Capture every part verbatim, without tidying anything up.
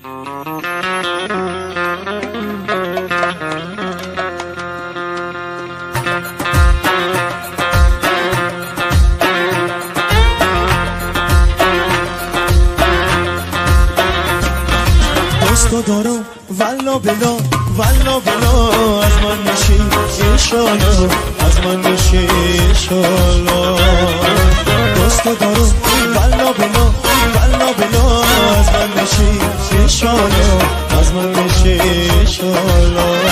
دوستو دارم والا بلا والا بلا از من نشی انشالله از من نشی انشالله دوستو دارم والا بلا والا بلا از من نشی انشالله از من نشی انشالله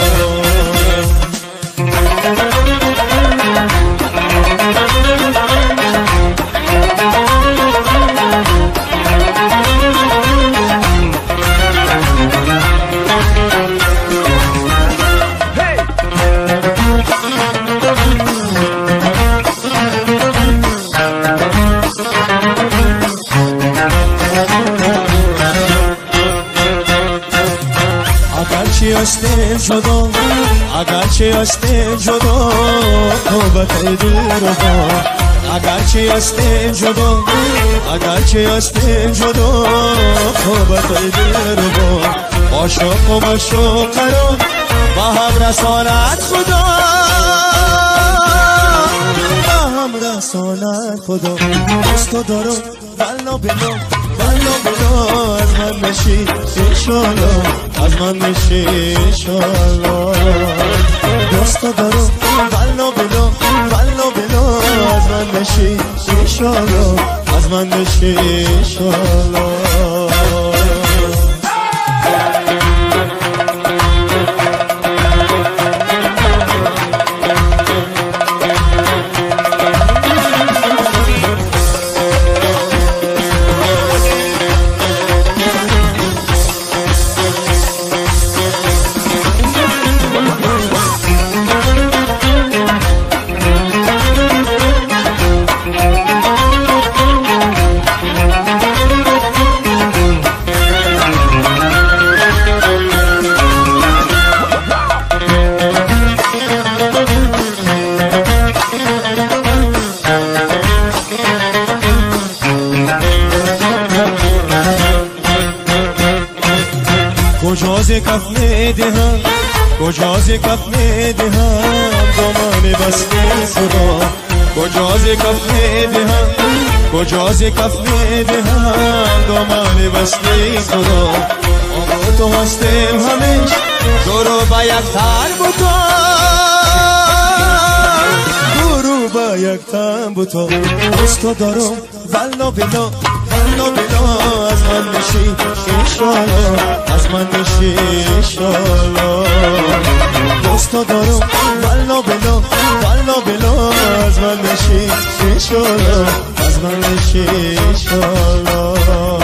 اگرچه هستیم جدا اگرچه هستیم جدا توبت دل رو با اگرچه هستیم جدا اگرچه هستیم جدا توبت دل رو با عاشق و مشوق قرار با هم رسانت خدا با هم رسانت خدا دوستو دارم والا بلا والا بلا از من نشی انشالله از من نشی انشالله دوستو دارم والا بلا والا بلا از من نشی انشالله از من نشی انشالله کجاز کف میدهم کجاز کف میدهم دامان بسته خدا کجاز کف میدهم کجاز کف میدهم دامان بسته خدا آقا تو هستیم همیش دورو با یک تن بوتا دورو با یک تن بوتا دوستو دارم والا بلا والا بلا از من نشی انشالله از من نشی انشالله دوستو دارم والا بلا والا بلا از من نشی انشالله از من نشی انشالله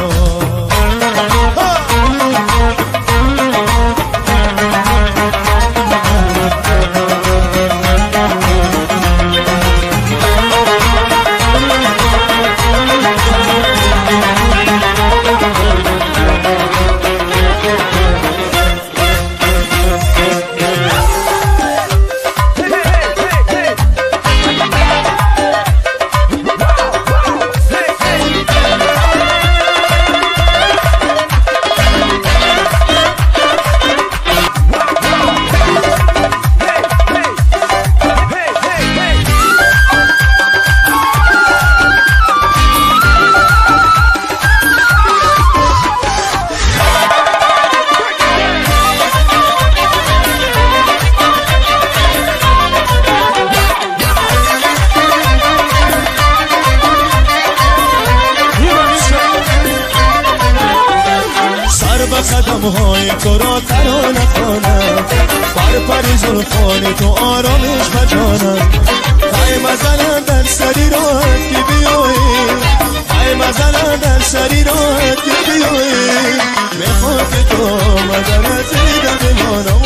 قدم های تو را ترانه کنم پر پر زلفان تو آرامش بجانم پای مزنم در سری راحت که بیایی پای مزنم در سری راحت که بیایی میخواد که تو مدنت دیده بمانم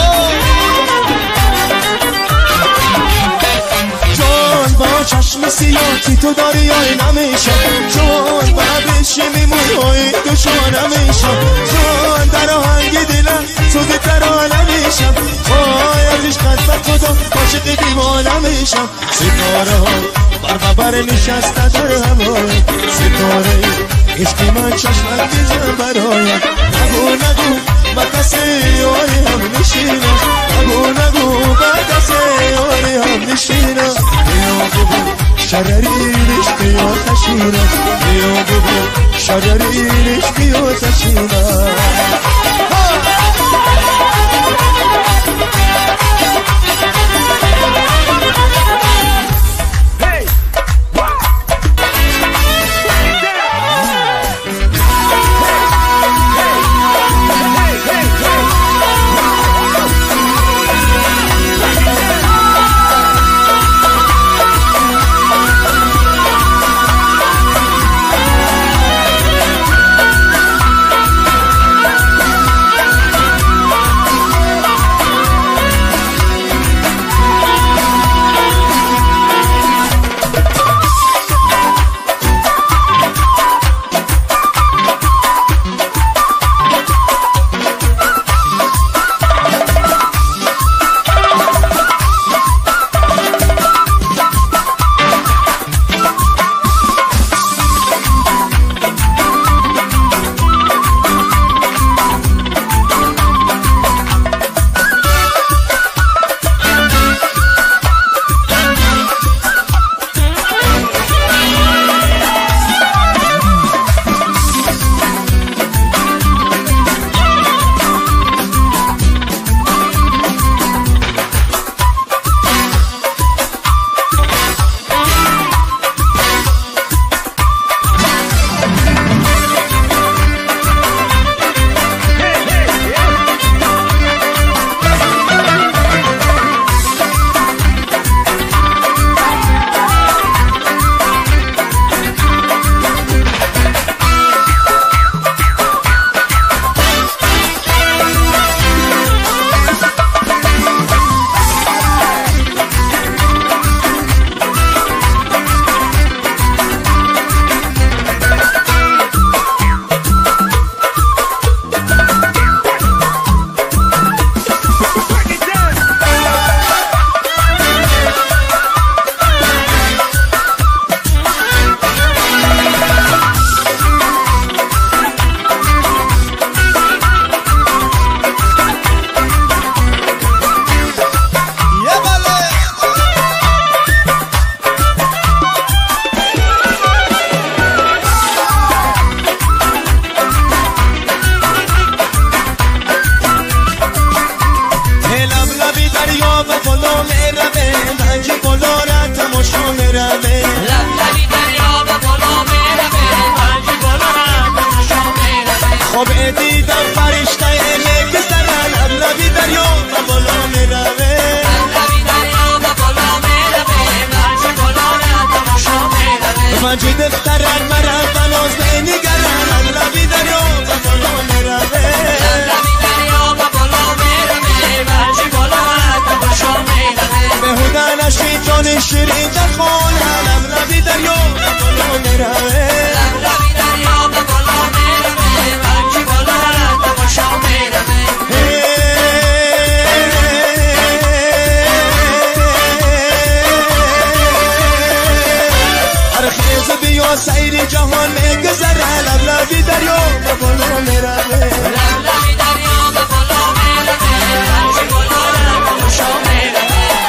جان با چشم سیاتی تو دریای نمیشم جان با بشی موهای دوشان نمیشم جان در آهنگ دلم سوز ترانه میشم وای از عشقت به خدا عاشق دیوانه میشم ستاره ها بر ببر نشسته در هوای ستاره عشق من چشمت بزن برایم شررینش بیاتشینه بیا ببین شررینش بیاتشینه شیرین در خون لب لبی دریا به بالا میروه لب لبی دریا به بالا میروه بچی بالا رد تماشا میروه هر خیز بیا سیری جهان میگذره لب لبی دریا به بالا میروه لب لبی دریا به بالا میروه بچی بالا رد تماشا میروه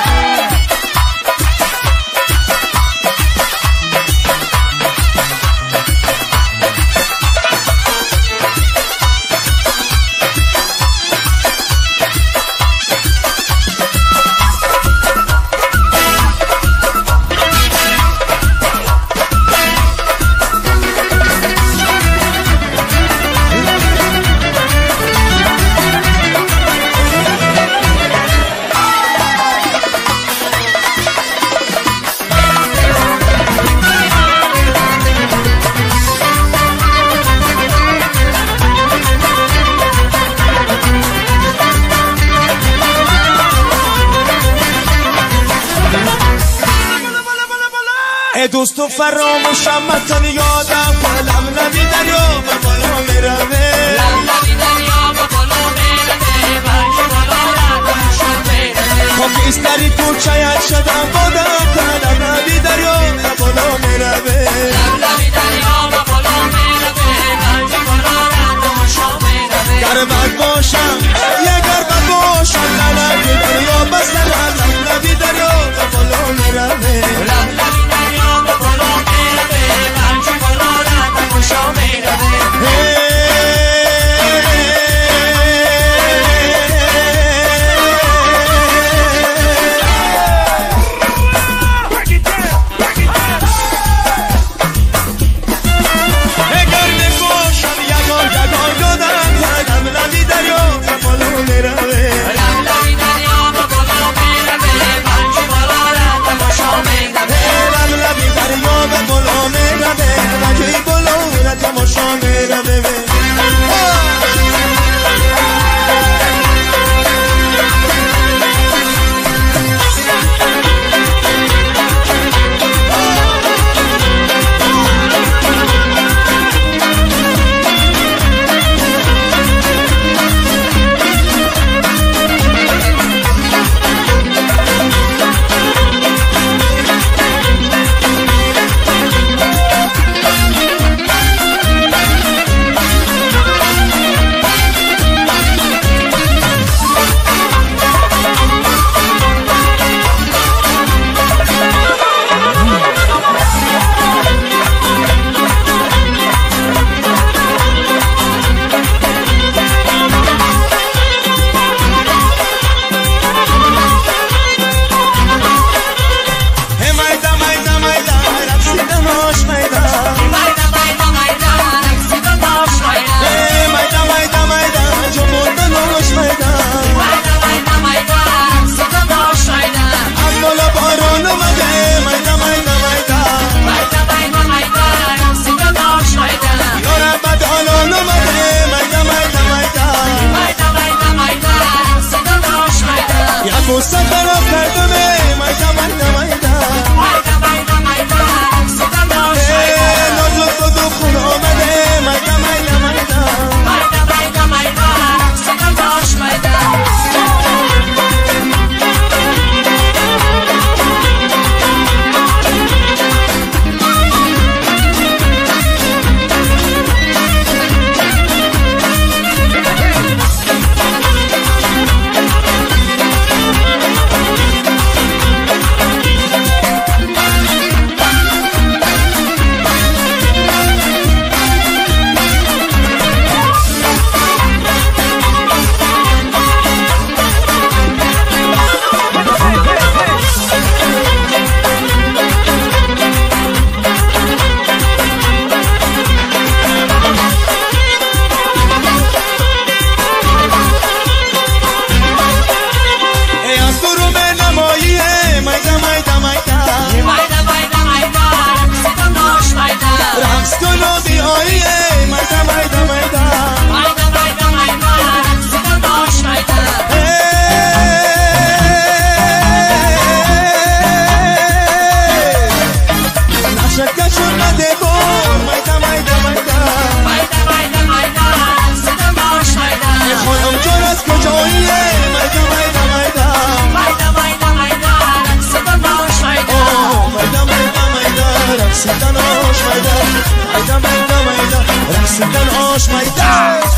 دوست و فراموشم متن یادم لب لبی دریا به بالا میروه لب لبی دریا به بالا میروه بچه بالا رفتمشو میروه خاکستری کوچه‌ات شدم بادم لب لبی دریا به بالا میروه لب لبی دریا به بالا میروه بچه بالا رفتمشو میروه گربت باشم یه گربت باشم لب لبی دریا بس لب لبی دریا به بالا میروه لب لبی دریا wash my face.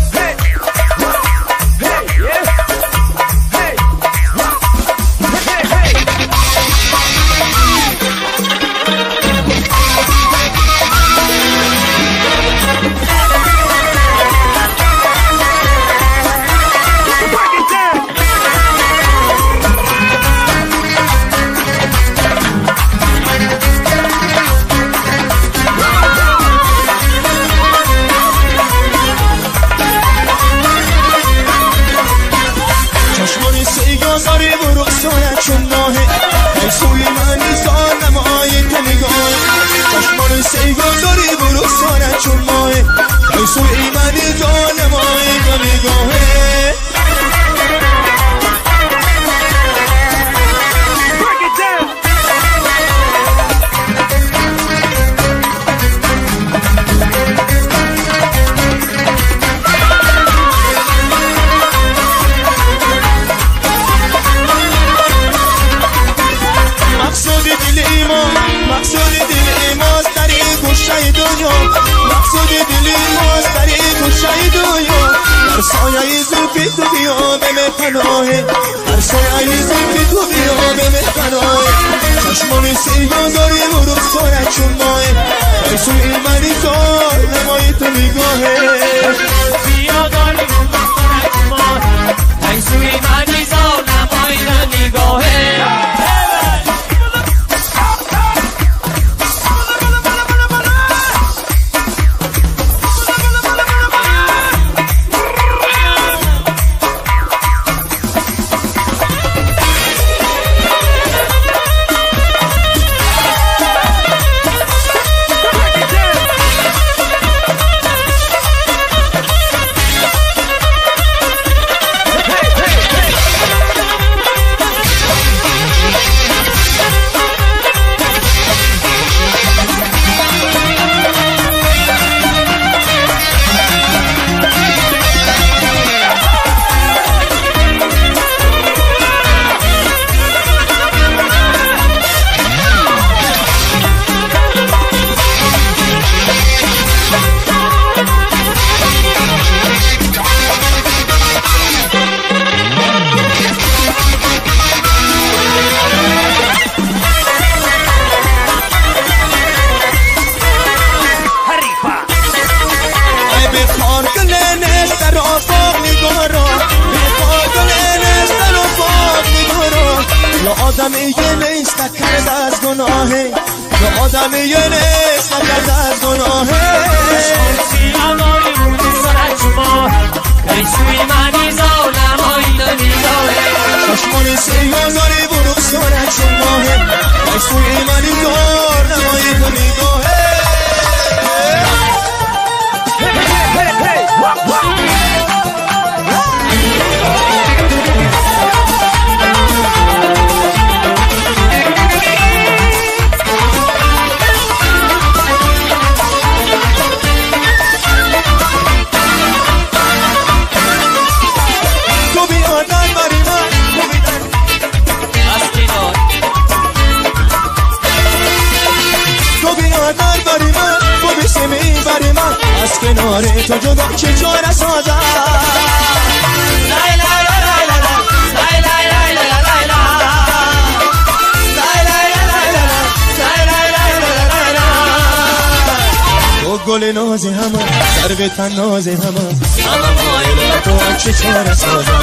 گل ناز همه سر به تن ناز همه همه مایل به تو چه چاره سازم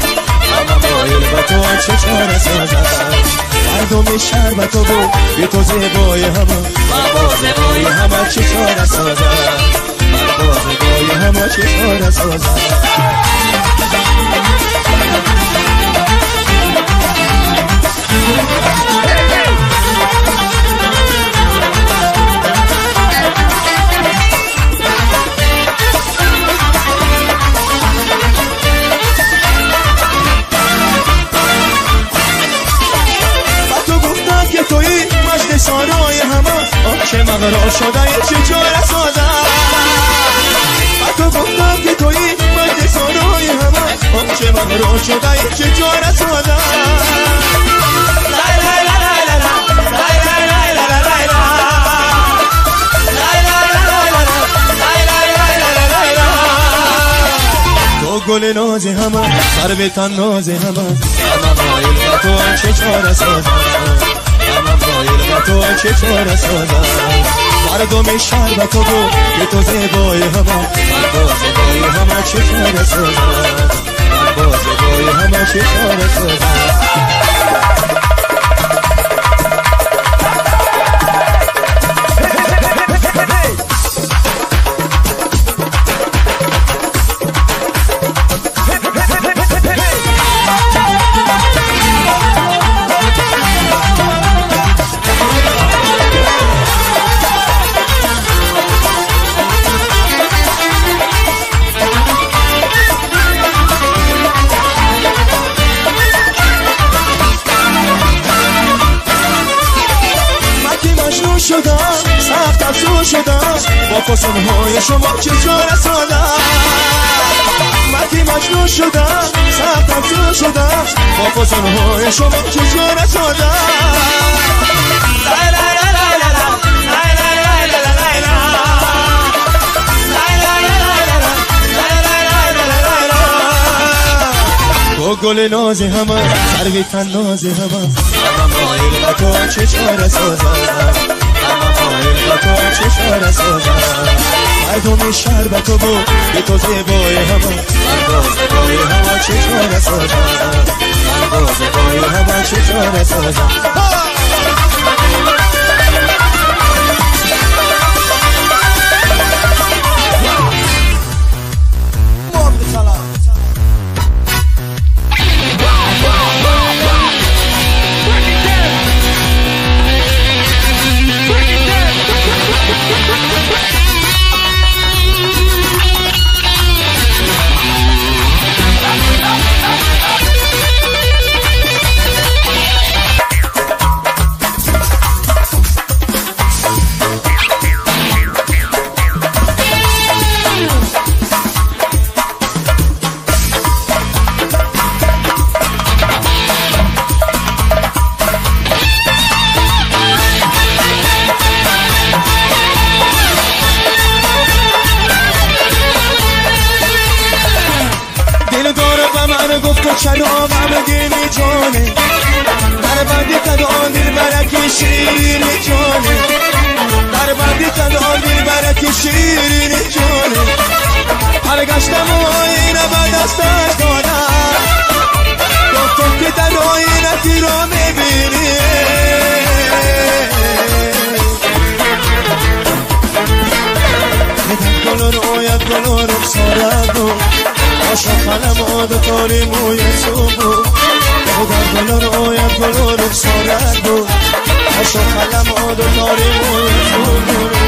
همه مایل به تو چه چاره سازم مردم شربت و بود بی تو زیبای همه من با زیبای همه چه چاره سازم من با زیبای همه چه چاره سازم سارای همه آنچه مغرا شده چه چاره سازم تو گفتم که توی مجد سارای همه آنچه مغرا شده چه چاره سازم لای لای لای لای لای لای لای لای لای لای لای لای لای لای لای گل نازی همه سر به تن نازی همه همه مایل و تو چه چاره سازم همه مایل و تو چه چاره سازم مردم شهر و تو گو که تو زیبای همه من با زیبای همه چه چاره سازم من با زیبای همه چه چاره سازم شدم سخت افزون شدم با فسونهای شما چجوره سادم من که مجنون شدم سخت افزون شدم با فسونهای شما چجوره سادم با گل نازی همه سر به تن نازی همه همه مایل و تو چه چاره سازم و تو چه چاره سازم مردم شهر و تو بود به تو زیبای همه من با زیبای همه چه چاره سازم من با زیبای همه چه چاره سازم چرا غمگین جانه در بندی کدام دل برک شیرین جانه در بندی کدام دل برک شیرین جانه هر گشتم و آینه به دستش دادم گفتم که در آینه تی را میبینی گل رویت گل رخسارت عاشق قلم آد تاری موی صبح در گل رویت گل رخسارت بود عاشق قلم آد تاری موی صبح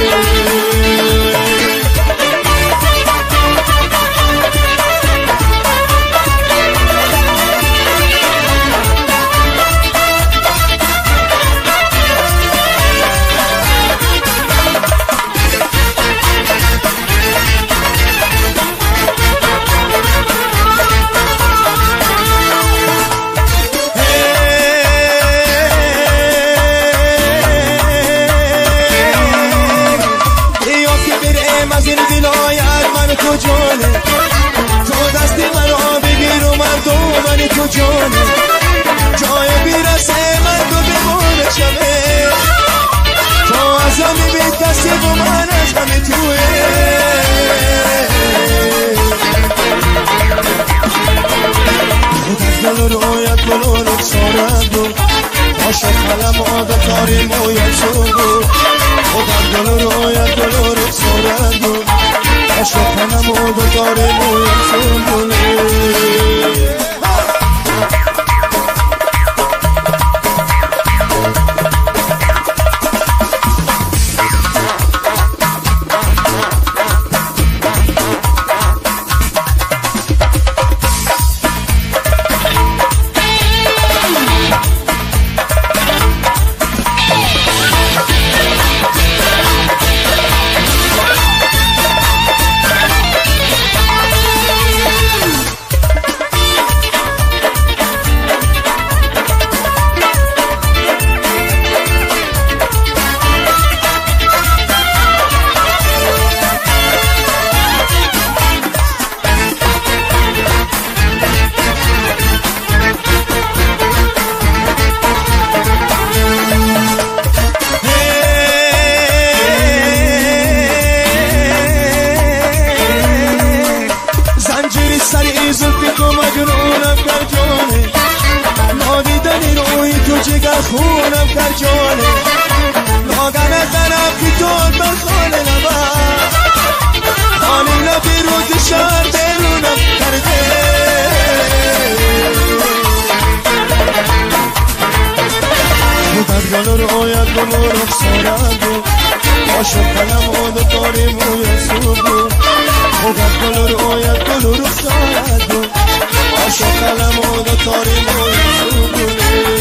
تو جانه تو دستی مرا بگیر و من دومن تو جانه جای بیرسه من تو بمونه شمه تو از همی بید دستی و من از همی توه خودت گل رویت گل رخسارت بود عاشق قلم آده تاری مویت شو بود خودت گل رویت گل رخسارت بود عاشق قلم آده تاری مویت شو بود سری سری زلفی تو مجنونم کر جانه نادیدنی روی تو جگر خونم کر جانه لاغن زنم که تو بر خانه نبر خانه نبی روز شهر بیرونم کرده بودت گلو رو آید گلو رو سارد عاشق قلم و داری موی سوگو بودت گلو رو آید گلو رو سارد عاشق قلم و داری موی سوگو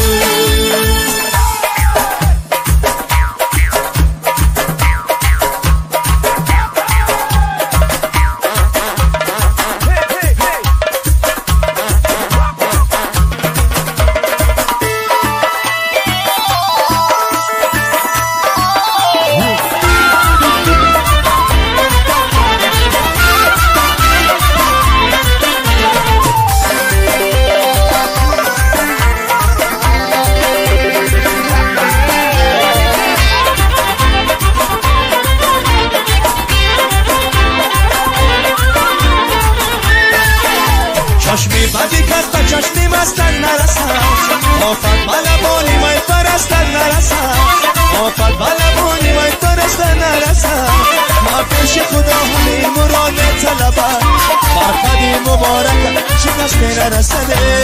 چشمی بدی کس تا چشمی مستن نرسد آفت بلبانی مای فرستن نرسد آفت بلبانی مای فرستن نرسد ما پیش خدا همین مراد طلبد فرقدی مبارک شکست نرسده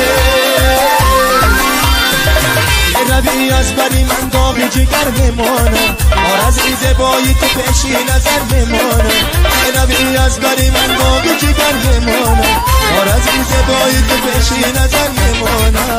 روی از بری من داغی جگر میمانم آرزی زیبایی تو پیشی نظر میمانم روی از بری من داغی جگر میمانم آرزی زیبایی تو پیشی نظر میمانم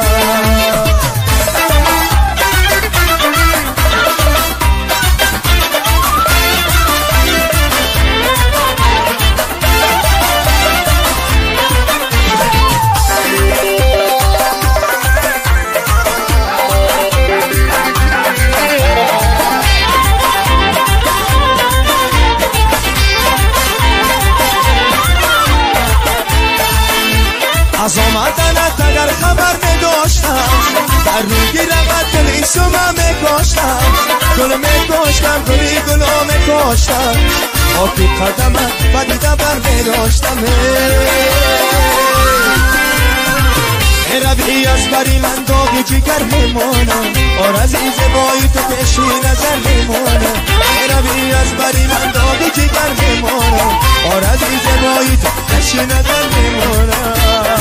از آمدنت اگر خبر نداشتم در روی رقت گل ایسو من میکاشتم گل میکاشتم گلی گلا میکاشتم آفی قدمت بدیده بر میداشتم روی از بری من داغی جگر میمانم آرزی زیبایی تو پیشی نظر میمانم روی از بری من داغی جگر میمانم آرزی زیبایی تو پیشی نظر میمانم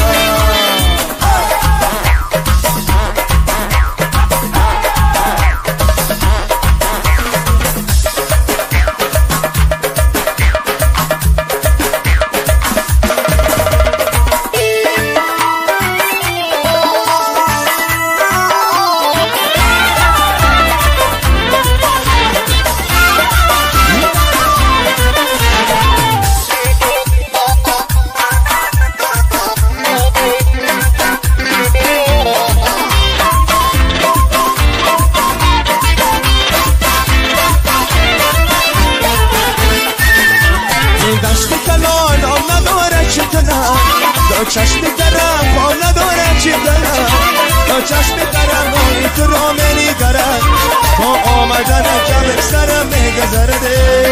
چشم درم با نداره چی دارم تا چشم درم بایی تو را میگرد تا آمدن جمع سرم میگذرده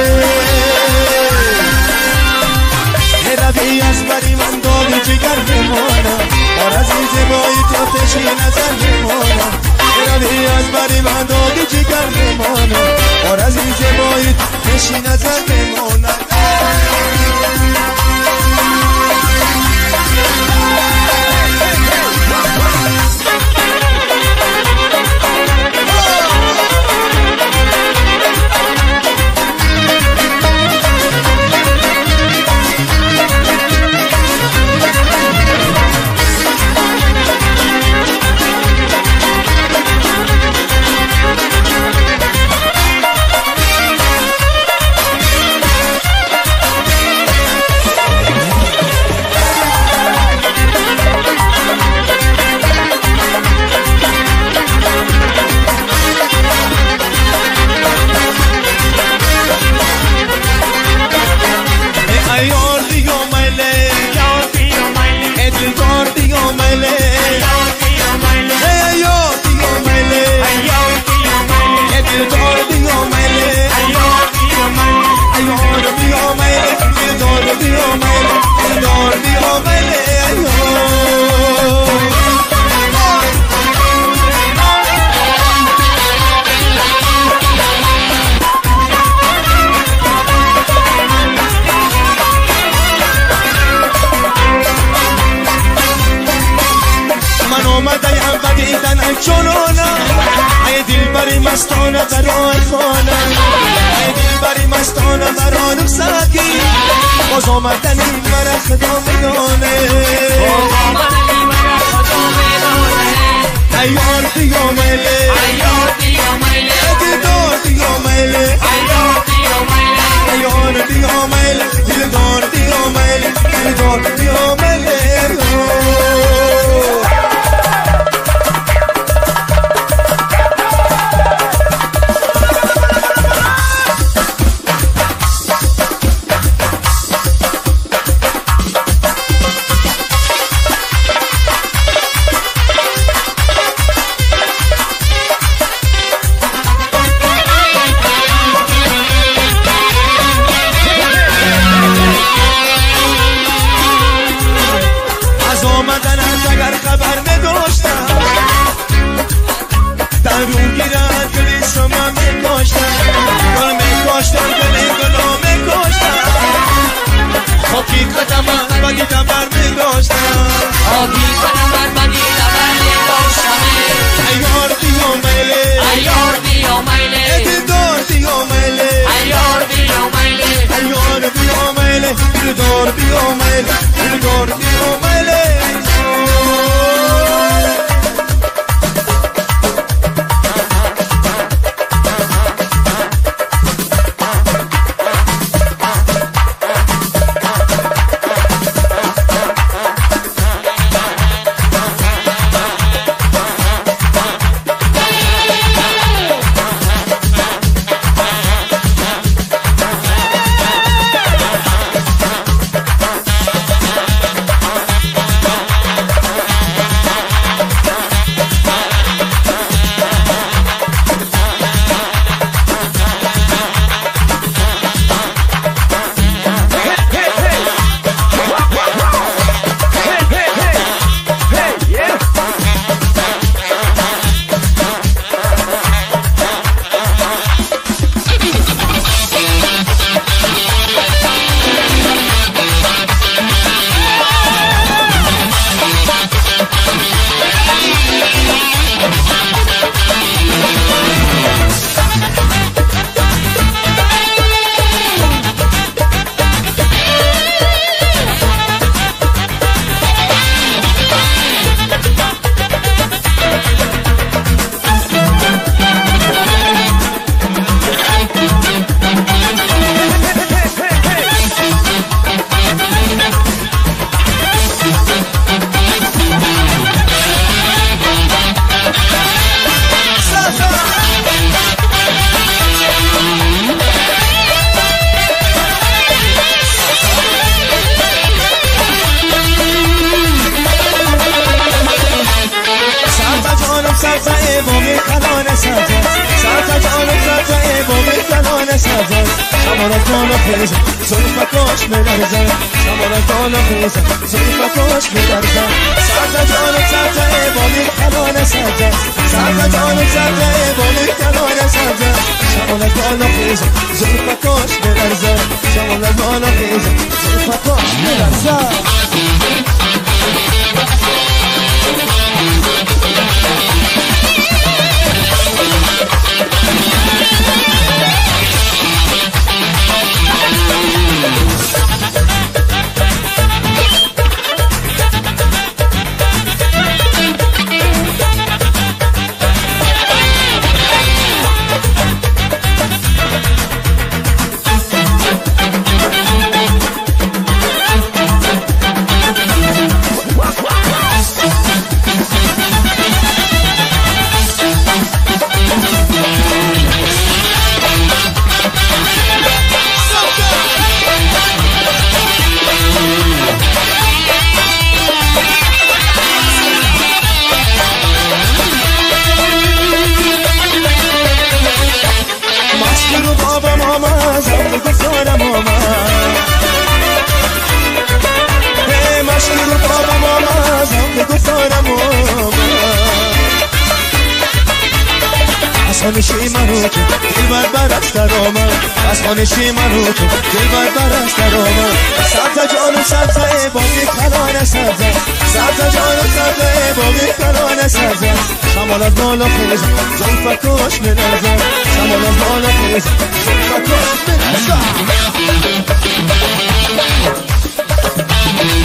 روی از بری من داغی جگر میمانم آرزی زیبایی تو پیشی نظر میمانم روی از بری من داغی جگر میمانم آرزی زیبایی تو پیشی نظر میمانم Dios, جنونم ای دل بری مستانه برای خانم ای دل بری مستانه برانم ساکی باز آمدن این مرا خدا میدانه ایار دیو میله ایار دیو میله دلدار دیو میله ایار دیو میله ایار دیو میله دلدار دیو میله دلدار دیو میله خانشی منو تو دل بر برست در آمد از خانشی منو تو دل بر برست در آمد سبز جانو سبزه باقی کلان سبزه سبز جانو سبزه باقی کلان سبزه شما شمال از بالا خیز زلفکاش بنظر شمال از بالا خیز زلفکاش بنظر